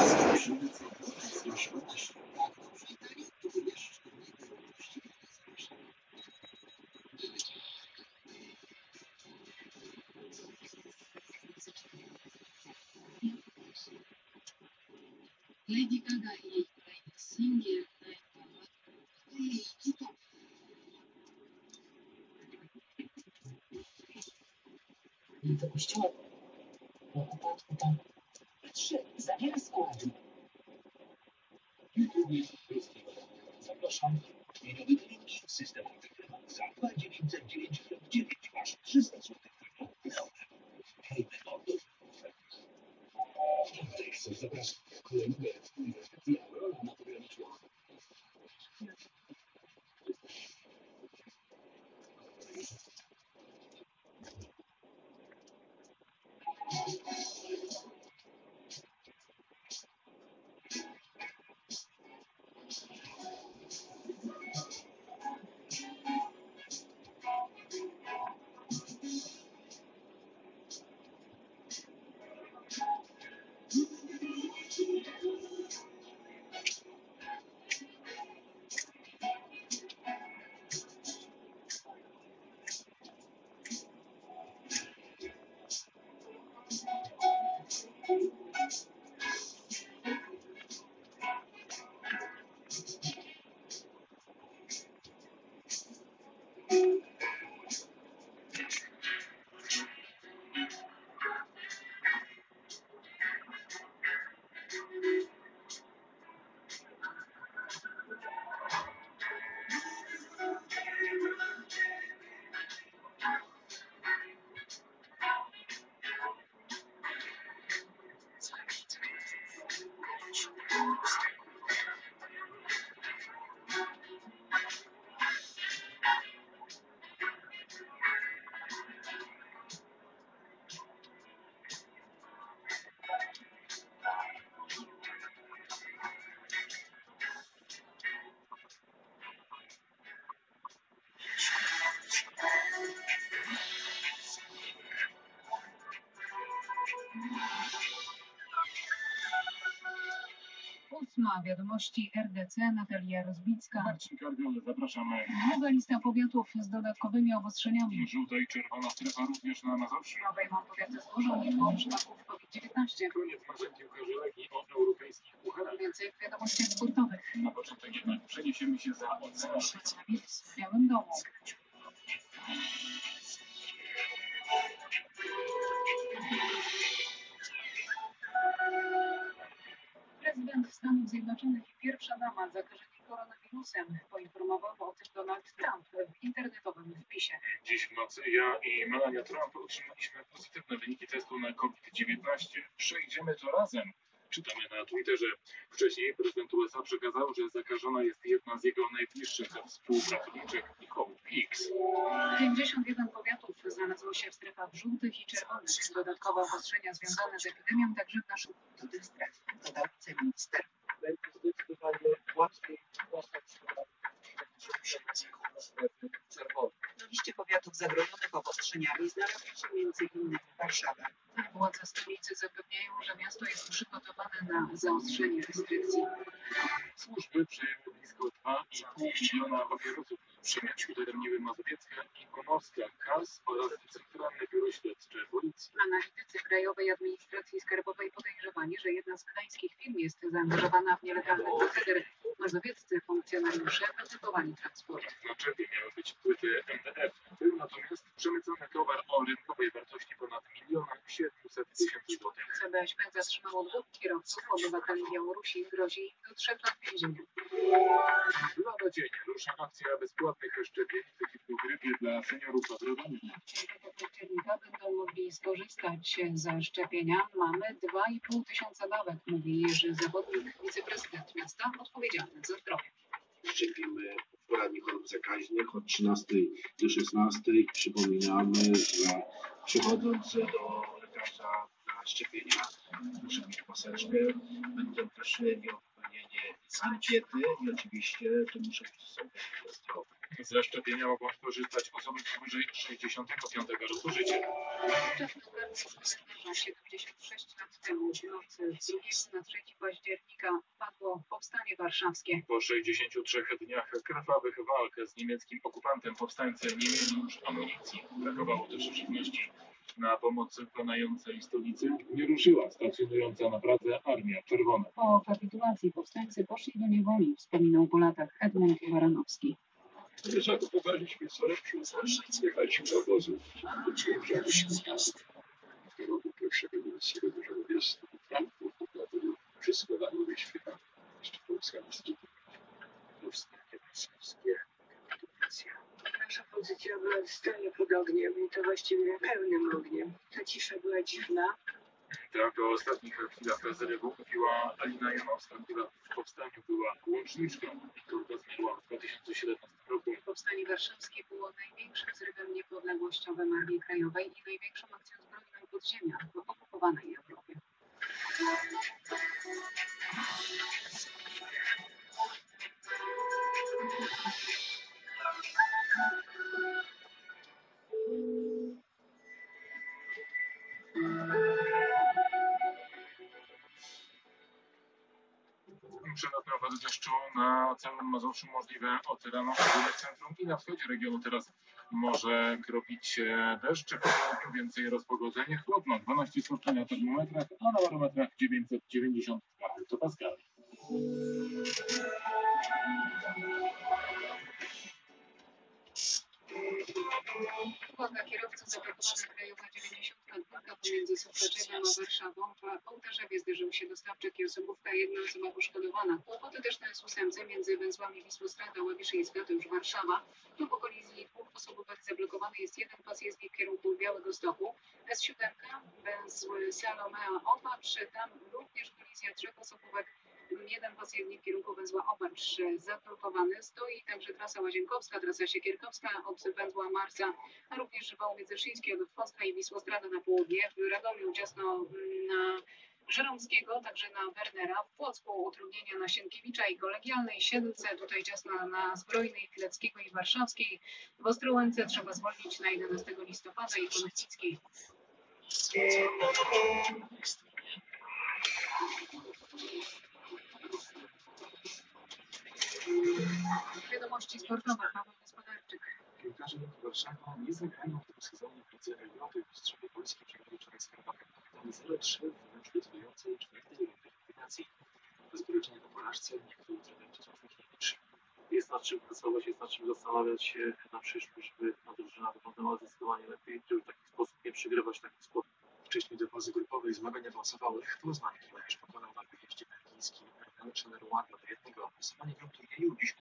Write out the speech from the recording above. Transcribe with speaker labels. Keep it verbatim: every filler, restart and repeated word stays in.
Speaker 1: Lady Gaga i jej kolejny singiel i to
Speaker 2: Nie do kościoła. Do upadku tam. Trzy. Zawiera składu.
Speaker 3: YouTube jest polski. Zapraszam. Minuty drinki, system za dwa dziewięćset dziewięćdziesiąt dziewięć aż trzysta złotych. Hej, Menodo. Index zapraszam. Kolejnego inwestycja rola na pogranicznych.
Speaker 1: Ósma wiadomości R D C, Natalia Rozbicka.
Speaker 3: Marcin Kardiol, zapraszamy.
Speaker 1: Długa lista powiatów z dodatkowymi obostrzeniami.
Speaker 3: Żółta i czerwona strefa również na Mazowszu.
Speaker 1: Obejmą powiaty złożą mimo przypadków COVID dziewiętnaście.
Speaker 3: Koniec marzeń piłkarzy Legii o europejskich pucharach.
Speaker 1: Więcej w wiadomościach sportowych.
Speaker 3: Na początek jednak przeniesiemy się za ocean.
Speaker 1: Koronawirus w Białym Domu. Prezydent Stanów Zjednoczonych i pierwsza dama zakażeni koronawirusem. Poinformował o tym Donald Trump w internetowym wpisie.
Speaker 3: Dziś w nocy ja i Melania Trump otrzymaliśmy pozytywne wyniki testu na COVID dziewiętnaście. Przejdziemy to razem. Czytamy na Twitterze. Wcześniej prezydent U S A przekazał, że zakażona jest jedna z jego najbliższych współpracowniczek Nicole X.
Speaker 1: pięćdziesiąt jeden powiatów znalazło się w strefach żółtych i czerwonych. Dodatkowe obostrzenia związane z epidemią także w naszym tych stref, dodał wiceminister.
Speaker 4: Będzie zdecydowanie łatwiej dostać się do strefy czerwonej.
Speaker 2: Na liście powiatów zagrożonych obostrzeniami znalazła się między innymi Warszawa.
Speaker 1: Władze stolicy zapewniają, że miasto jest przygotowane na zaostrzenie restrykcji.
Speaker 3: Służby przejęły blisko dwa i pół miliona papierosów w Przemyciu, Daremniły Mazowiecka i Pomorska, K A S oraz Centralne Biuro Śledcze Policji.
Speaker 1: Analitycy Krajowej Administracji Skarbowej podejrzewani, że jedna z gdańskich firm jest zaangażowana w nielegalny proceder. Mazowieccy funkcjonariusze wytypowali transport.
Speaker 3: Na czepie miały być płyty M D F. Był natomiast przemycony towar o rynkowej wartości ponad miliona siedemset tysięcy złotych.
Speaker 1: C B S P zatrzymało dwóch kierowców, obywateli Białorusi, grozi im do trzech lat więzienia.
Speaker 3: Lada dzień rusza akcja bezpłatnych szczepień przeciwko grypie dla seniorów zagrożonych.
Speaker 1: Od października będą mogli skorzystać ze szczepienia. Mamy dwa i pół tysiąca dawek, mówi Jerzy Zawodnik, wiceprezydent miasta odpowiedzialny za zdrowie.
Speaker 5: Szczepimy w poradni chorób zakaźnych od trzynastej do szesnastej. Przypominamy, że przychodząc do lekarza na szczepienia muszę mieć maseczkę. Będą też nieopowinienie z ankiety i oczywiście to muszę być osoby zdrowe.
Speaker 3: Ze szczepienia mogą skorzystać osoby powyżej sześćdziesiątego piątego roku życia.
Speaker 1: Wczesny kalendarza siedemdziesiąt sześć lat temu, w nocy z drugiego na trzeci października, padło Powstanie Warszawskie.
Speaker 3: Po sześćdziesięciu trzech dniach krwawych walk z niemieckim okupantem powstańcy nie mieli już amunicji. Brakowało też żywności. Na pomoc konającej stolicy nie ruszyła stacjonująca na Pradze Armia Czerwona.
Speaker 1: Po kapitulacji powstańcy poszli do niewoli, wspominał po latach Edmund Baranowski.
Speaker 6: Zakupowaliśmy co lepszą zawsze, jechaliśmy do obozu. Czułem pierwszy zjazd. W roku pierwszego niemieckiego dużego wjazdu do Frankfurtu, dlatego wszystko dało wyświetlać. Jeszcze Polska nas tu. Powstanie warszawskie, kapitulacja.
Speaker 7: Nasza pozycja była stale pod ogniem i to właściwie pełnym ogniem. Ta cisza była dziwna.
Speaker 3: Tak, o ostatnich chwilach zareagu mówiła Alina Janowska, która w powstaniu była łączniczką i która zmarła w dwa tysiące siedemnastym roku.
Speaker 1: Powstanie Warszawskie było największym zrywem niepodległościowym Armii Krajowej i największą akcją zbrojną podziemia w okupowanej Europie.
Speaker 3: Przelotne opady deszczu na całym Mazowszu możliwe od rana w centrum i na wschodzie regionu teraz może kropić się deszcz. Po południu więcej rozpogodzenie, chłodno dwanaście stopni na termometrach, a na barometrach dziewięćset dziewięćdziesiąt dwa hektopaskali.
Speaker 1: Uwaga, kierowcy, zablokowana krajowa dziewięćdziesiątka dwa pomiędzy Sopoczewem a Warszawą. W Ołtarzewie zderzył się dostawczyk i osobówka, jedna osoba poszkodowana. Kłopoty też na S ósmce między węzłami Wisłostrada, Ławiszyńska, to już Warszawa. Tu po kolizji dwóch osobówek zablokowany jest jeden pas jezdni w kierunku Białegostoku. S siedem, węzł Salomea Opacz, tam również kolizja trzech osobówek. Jeden pas jezdni w kierunku węzła Opacz zablokowany. Stoi także trasa Łazienkowska, trasa Siekierkowska od węzła Marsa, a również wał Międzyszyński od Wąska i Wisłostrada na południe. W Radomiu ciasno na Żeromskiego, także na Wernera. W Płocku utrudnienia na Sienkiewicza i Kolegialnej, Siedlce, tutaj ciasno na Zbrojnej, Pileckiego i Warszawskiej. W Ostrołęce trzeba zwolnić na jedenastego listopada i Konopnickiej. Wiadomości sportowe, Paweł Gospodarczyk.
Speaker 6: Piłkarze Legii Warszawa nie zagrają w tym sezonie w Lidze Europy. Mistrzowie Polski przegrali wczoraj z Karpatem Kapitami zero trzy w meczu decydującej czwartej rundy eliminacji. Bez wyleczenia po porażce niektórzy trener Czesław Michniewicz.
Speaker 8: Jest nad czym pracować, jest nad czym zastanawiać się na przyszłość, żeby ta drużyna wyglądała zdecydowanie lepiej, żeby w taki sposób nie przegrywać w taki sposób.
Speaker 6: Wcześniej do fazy grupowej zmagań awansowanych Poznań Kielewicz pokonał na wyjeździe belgijski trener Ładna do jednego. Głosowanie w tym turnieju dziś